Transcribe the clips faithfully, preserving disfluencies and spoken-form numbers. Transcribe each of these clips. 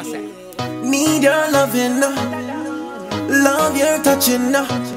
I say? Need your loving, love your touching,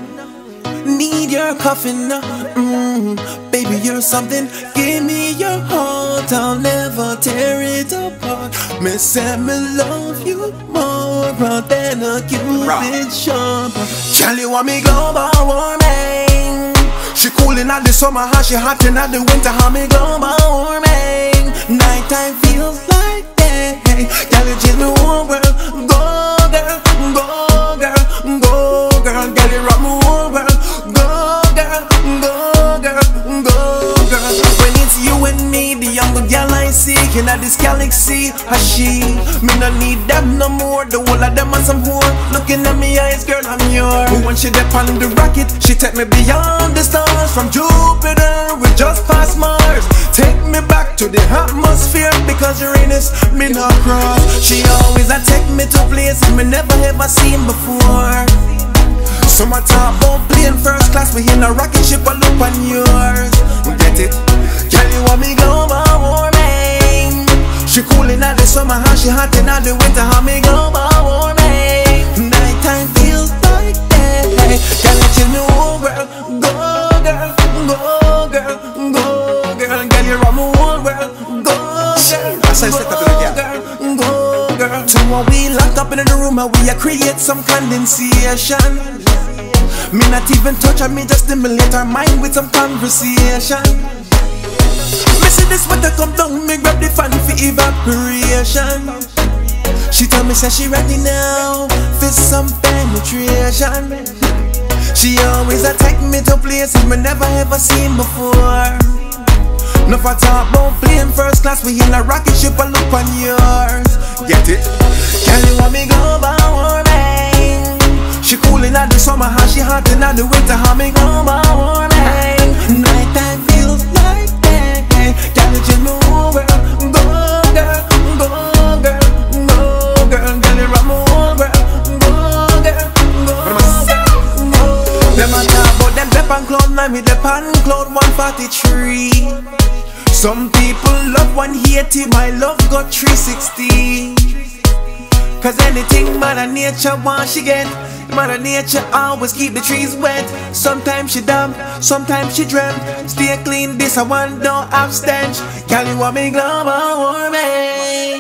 need your cuffing, mm, baby you're something. Give me your heart, I'll never tear it apart. Me say me love you more than a Cupid sharp. Girl, you want me global warming? She coolin' at the summer, how she hot in at the winter. How me global warming? Nighttime feels like day. Girl, you chase me whole world. Go girl, go girl, go girl. Girl, you rock me whole world. Go girl, go girl, go girl. When it's you and me, the younger girl I see in this galaxy, a she. Me no need them no more. The whole of them are some whore. Looking at me eyes, girl, I'm yours. But when she dip on the rocket, she take me beyond the stars. From Jupiter, we just past Mars. Take me back to the atmosphere, because Uranus, me not cross. She always a take me to places me never ever seen before. So my top on plane first class, we in a rocket ship, I look on yours. Get it? Girl, you want me global warming? She coolin' at the summer, how she hot in at the winter. How me global warming? Nighttime feels like day. Girl, you chill me whole world. Go girl, go girl, go girl. Girl, you run me whole world. Go girl, go girl, go girl. So when we locked up in the room and we a create some condensation. Me not even touch her, me just stimulate her mind with some conversation. Me see this weather come down, me grab the fan for evaporation. She tell me say she ready now for some penetration. She always attack me to places me never ever seen before. No for talk about plane first class, we in a rocket ship, I look on yours. Get it? Girl, you want me global warming? She coolin' at the summer, how she hot in at the winter. How me global warming? Nighttime feels like day. Girl, you chill me whole world. Go girl, go girl, go girl. Girl, you rock me whole world. Go girl, go girl, go. Them a talk about them dep on cloud nine, me dep on cloud one forty-three. Some people love one eighty, my love got three sixty. Cause anything Mother Nature wants she get. Mother Nature always keep the trees wet. Sometimes she damp, sometimes she dreamt. Stay clean, this I want, don't have stench. Girl, you want me global warming?